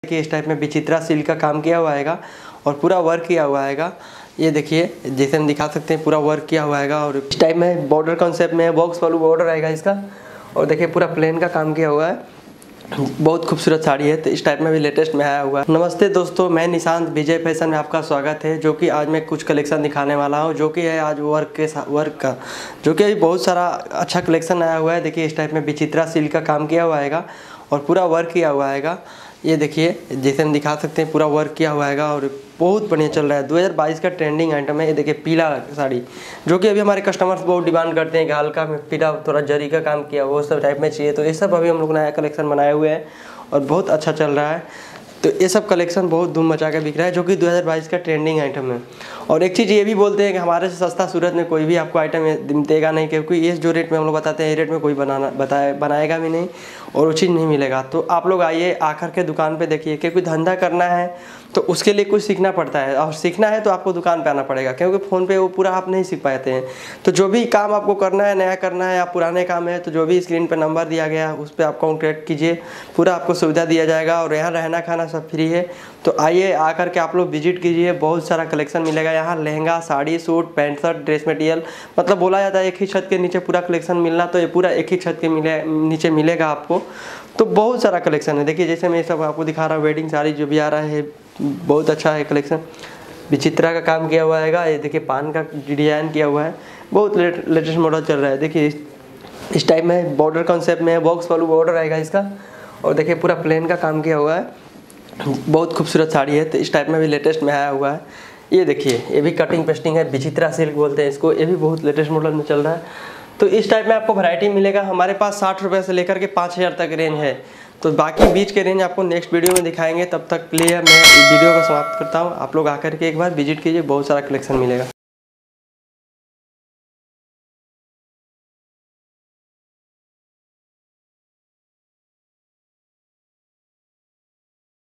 देखिए इस टाइप में विचित्रा सिल्क का काम किया हुआ आएगा और पूरा वर्क किया हुआ आएगा। ये देखिए जैसे हम दिखा सकते हैं पूरा वर्क किया हुआ आएगा और इस टाइप में बॉर्डर कॉन्सेप्ट में बॉक्स वालू बॉर्डर आएगा इसका। और देखिए पूरा प्लेन का काम किया हुआ है, बहुत खूबसूरत साड़ी है। तो इस टाइप में भी लेटेस्ट में आया हुआ है। नमस्ते दोस्तों, मैं निशांत विजय फैशन में आपका स्वागत है। जो कि आज मैं कुछ कलेक्शन दिखाने वाला हूं जो कि है आज वर्क का जो कि बहुत सारा अच्छा कलेक्शन आया हुआ है। देखिए इस टाइप में विचित्रा सिल्क का काम किया हुआ आएगा और पूरा वर्क किया हुआ आएगा। ये देखिए जैसे हम दिखा सकते हैं पूरा वर्क किया हुआ आएगा और बहुत बढ़िया चल रहा है। 2022 का ट्रेंडिंग आइटम है। ये देखिए पीला साड़ी जो कि अभी हमारे कस्टमर्स बहुत डिमांड करते हैं कि हल्का में पीला थोड़ा जरी का काम किया वो सब टाइप में चाहिए। तो ये सब अभी हम लोग नया कलेक्शन बनाए हुए हैं और बहुत अच्छा चल रहा है। तो ये सब कलेक्शन बहुत धूम मचा के बिक रहा है जो कि 2022 का ट्रेंडिंग आइटम है। और एक चीज़ ये भी बोलते हैं कि हमारे से सस्ता सूरत में कोई भी आपको आइटम देगा नहीं, क्योंकि ये जो रेट में हम लोग बताते हैं ये रेट में कोई बनाएगा भी नहीं और वो चीज़ नहीं मिलेगा। तो आप लोग आइए आकर के दुकान पे देखिए, क्योंकि धंधा करना है तो उसके लिए कुछ सीखना पड़ता है और सीखना है तो आपको दुकान पे आना पड़ेगा, क्योंकि फ़ोन पे वो पूरा आप नहीं सीख पाते हैं। तो जो भी काम आपको करना है, नया करना है या पुराने काम है, तो जो भी स्क्रीन पर नंबर दिया गया है उस पर आप कॉन्टैक्ट कीजिए, पूरा आपको सुविधा दिया जाएगा और यहाँ रहना खाना सब फ्री है। तो आइए आकर के आप लोग विजिट कीजिए, बहुत सारा कलेक्शन मिलेगा यहाँ। Lehenga, sari, suit, pant shirt, dress material, मतलब बोला जाता है एक ही छत के नीचे पूरा कलेक्शन मिलना, तो ये पूरा एक ही छत के नीचे मिलेगा आपको। तो बहुत सारा कलेक्शन है। देखिए जैसे मैं सब आपको दिखा रहा हूँ, वेडिंग साड़ी जो भी आ रहा है बहुत अच्छा है कलेक्शन। विचित्रा का काम किया हुआ है। ये देखिए पान का डिजाइन किया हुआ है, बहुत लेटेस्ट मॉडल चल रहा है। देखिए इस टाइप में बॉर्डर कॉन्सेप्ट में बॉक्स वालू बॉर्डर आएगा इसका। और देखिए पूरा प्लेन का काम किया हुआ है, बहुत खूबसूरत साड़ी है। तो इस टाइप में भी लेटेस्ट में आया हुआ है। ये देखिए ये भी कटिंग पेस्टिंग है, विचित्रा सिल्क बोलते हैं इसको। ये भी बहुत लेटेस्ट मॉडल में चल रहा है। तो इस टाइप में आपको वैरायटी मिलेगा। हमारे पास 60 रुपये से लेकर के 5000 तक रेंज है। तो बाकी बीच के रेंज आपको नेक्स्ट वीडियो में दिखाएंगे। तब तक के लिए मैं वीडियो को समाप्त करता हूँ। आप लोग आकर के एक बार विजिट कीजिए, बहुत सारा कलेक्शन मिलेगा।